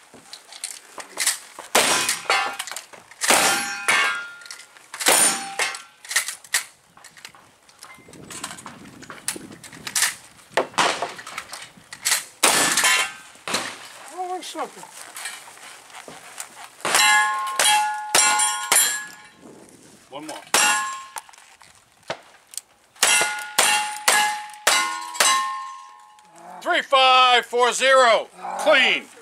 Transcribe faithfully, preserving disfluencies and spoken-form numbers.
Something. One more. Three, five, four, zero. Clean.